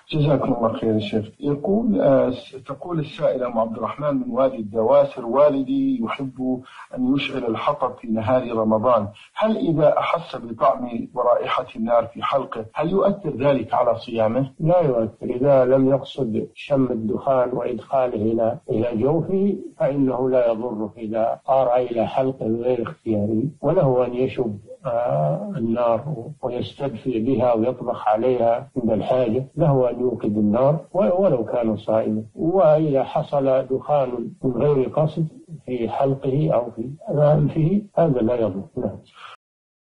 جزاكم الله خير يا شيخ. تقول السائلة أم عبد الرحمن من وادي الدواسر: والدي يحب أن يشعل الحطب في نهار رمضان، هل إذا أحس بطعم ورائحة النار في حلقه هل يؤثر ذلك على صيامه؟ لا يؤثر، إذا لم يقصد شم الدخان وإدخاله إلى جوفه فإنه لا يضره إذا قارع إلى حلقه غير اختياري، وله أن يشب النار ويستدفئ بها ويطبخ عليها عند الحاجة، له أن يوقد النار ولو كان صائما. وإذا حصل دخان من غير قصد في حلقه أو في أنفه هذا لا يضر.